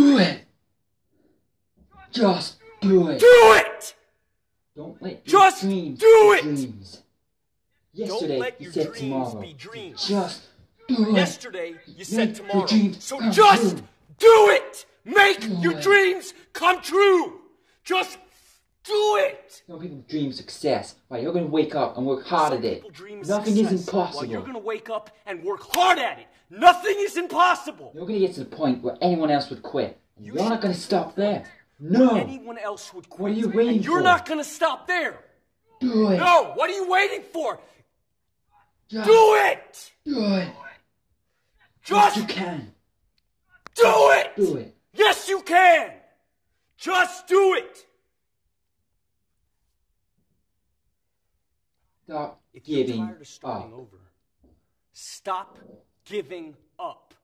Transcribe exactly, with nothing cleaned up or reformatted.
Do it! Just do it! Do it! Don't let your Just dreams do be it! dreams. Yesterday, Don't let you your said dreams tomorrow. be dreams. Just do it! Yesterday, you said Make your tomorrow. dreams So come just true. do it! Make Do your it. dreams come true! Just do it! Some people dream success. Right, you're gonna wake up and work hard Some at it. people dream Nothing success, is impossible. while you're gonna wake up and work hard at it. Nothing is impossible. You're gonna get to the point where anyone else would quit. And You you're not should gonna get to stop the there. point No! Anyone else would quit. What are you waiting and you're for? not gonna stop there. Do it! No, what are you waiting for? Just Do it! do it! Just Yes, you can! do it! Do it! Yes, you can! Just do it! Stop If you're giving tired of starting up. over, stop giving up.